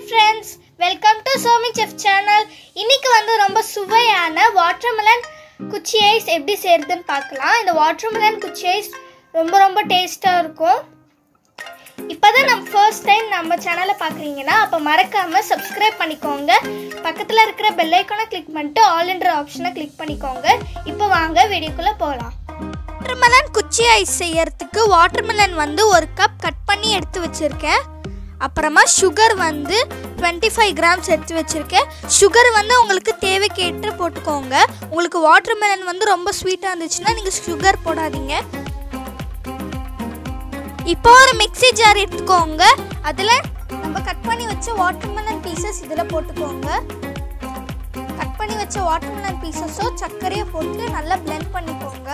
friends, welcome to Somi Chef channel. இன்னைக்கு வந்து ரொம்ப சுவையான வாட்டர்மெலன் குச்சி ஐஸ் எப்படி செய்யறதுன்னு பார்க்கலாம். இந்த வாட்டர்மெலன் குச்சி ஐஸ் ரொம்ப டேஸ்டா இருக்கும். இப்போதான் நம்ம ஃபர்ஸ்ட் டைம் நம்ம சேனலை பார்க்குறீங்கன்னா அப்போ மறக்காம சப்ஸ்கிரைப் பண்ணிக்கோங்க. பக்கத்தில் இருக்கிற பெல் ஐக்கானை கிளிக் பண்ணிட்டு ஆல்ன்ற ஆப்ஷனை கிளிக் பண்ணிக்கோங்க. இப்போ வாங்க வீடியோக்குள்ளே போகலாம். வாட்டர்மெலன் குச்சி ஐஸ் செய்யறதுக்கு வாட்டர்மெலன் வந்து ஒரு கப் கட் பண்ணி எடுத்து வச்சிருக்கேன். அப்புறமா சுகர் வந்து 25 கிராம்ஸ் எடுத்து வச்சுருக்கேன். சுகர் வந்து உங்களுக்கு தேவைக்கேற்று போட்டுக்கோங்க. உங்களுக்கு வாட்டர்மெலன் வந்து ரொம்ப ஸ்வீட்டாக இருந்துச்சுன்னா நீங்கள் சுகர் போடாதீங்க. இப்போ ஒரு மிக்ஸி ஜார் எடுத்துக்கோங்க. அதில் நம்ம கட் பண்ணி வச்ச வாட்டர்மெலன் பீசஸ் இதில் போட்டுக்கோங்க. கட் பண்ணி வச்ச வாட்டர்மெலன் பீசஸோ சர்க்கரையை போட்டு நல்லா பிளெண்ட் பண்ணிக்கோங்க.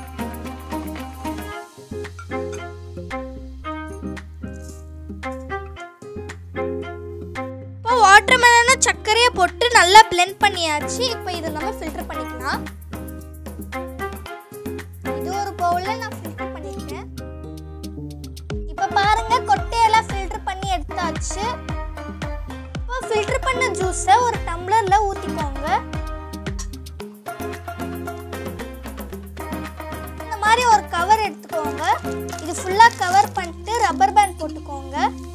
வாட்டர்மெலனை சர்க்கரையை போட்டு நல்லா பிளெண்ட் பண்ணியாச்சு. இப்போ இதை நம்ம ஃபில்டர் பண்ணிக்கலாம். இது ஒரு பவுல்ல நான் ஃபில்டர் பண்ணிக்கிறேன். இப்போ பாருங்க, கொட்டையெல்லாம் ஃபில்டர் பண்ணி எடுத்தாச்சு. இப்போ ஃபில்டர் பண்ண ஜூஸை ஒரு டம்ளர்ல ஊத்திக்கோங்க. இந்த மாதிரி ஒரு கவர் எடுத்துக்கோங்க. இது ஃபுல்லா கவர் பண்ணிட்டு ரப்பர் பேண்ட் போட்டுக்கோங்க.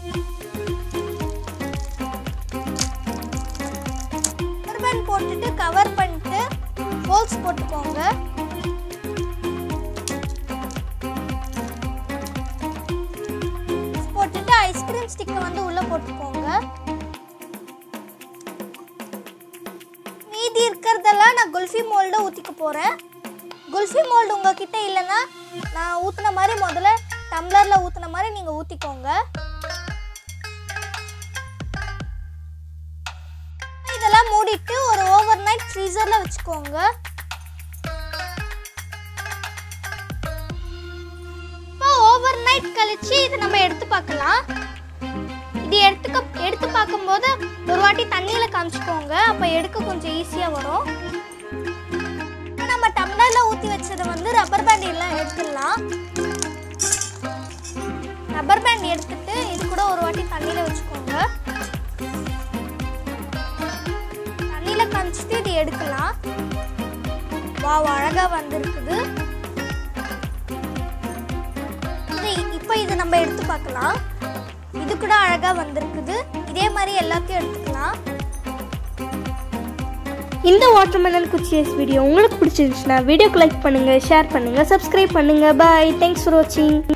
போட்டுட்டு கவர் பண்ணிட்டு ஹோல்ஸ் போட்டுக்கோங்க. போட்டுட்டு ஐஸ்கிரீம் ஸ்டிக்கை வந்து உள்ள போட்டுக்கோங்க. மீதி இருக்கிறதெல்லாம் நான் குல்ஃபி மோல்ட ஊத்திக்க போறேன். குல்ஃபி மோல்டு உங்ககிட்ட இல்லைன்னா நான் ஊத்துன மாதிரி முதல்ல டம்ளர்ல ஊத்துன மாதிரி நீங்க ஊத்திக்கோங்க. இதெல்லாம் மூடிட்டு ஒரு ஓவர் நைட் ஃப்ரீசர்ல வச்சுக்கோங்க. இப்போ ஓவர் நைட் கழிச்சு இதை நம்ம எடுத்து பார்க்கலாம். இது எடுத்து பார்க்கும்போது ஒரு வாட்டி தண்ணியில காமிச்சுக்கோங்க. அப்போ எடுக்க கொஞ்சம் ஈஸியா வரும். நம்ம டம்ளர்ல ஊத்தி வச்சதை வந்து ரப்பர் பேண்ட் எல்லாம் எடுத்துடலாம். ரப்பர் பேண்ட் எடுத்துட்டு இது கூட ஒரு வாட்டி தண்ணியில வச்சுக்கோங்க. காமிச்சிட்டு இது எடுக்கலாம். வாவ், அழகா வந்திருக்குது. இப்போ இது நம்ம எடுத்து பார்க்கலாம். இது கூட அழகா வந்திருக்குது. இதே மாதிரி எல்லாத்தையும் எடுத்துக்கலாம். இந்த வாட்டர்மெலன் குச்சி ஐஸ் வீடியோ உங்களுக்கு பிடிச்சிருந்துச்சுன்னா வீடியோக்கு லைக் பண்ணுங்க, ஷேர் பண்ணுங்க, சப்ஸ்கிரைப் பண்ணுங்க. பை, தேங்க்ஸ் ஃபார் வாட்சிங்.